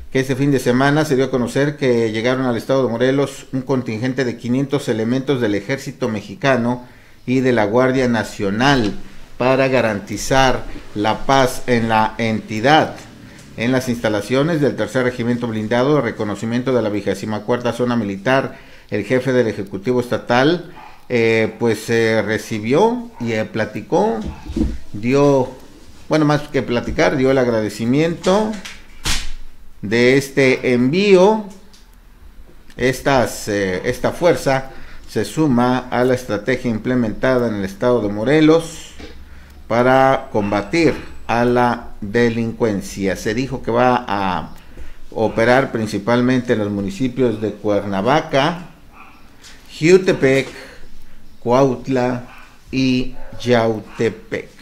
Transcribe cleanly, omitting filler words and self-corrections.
que este fin de semana se dio a conocer que llegaron al estado de Morelos un contingente de 500 elementos del ejército mexicano y de la Guardia Nacional para garantizar la paz en la entidad. En las instalaciones del tercer regimiento blindado de reconocimiento de la 24ª zona militar, el jefe del Ejecutivo Estatal recibió y platicó, más que platicar, dio el agradecimiento de este envío. Esta fuerza se suma a la estrategia implementada en el estado de Morelos para combatir a la delincuencia. Se dijo que va a operar principalmente en los municipios de Cuernavaca, Jiutepec, Cuautla y Yautepec.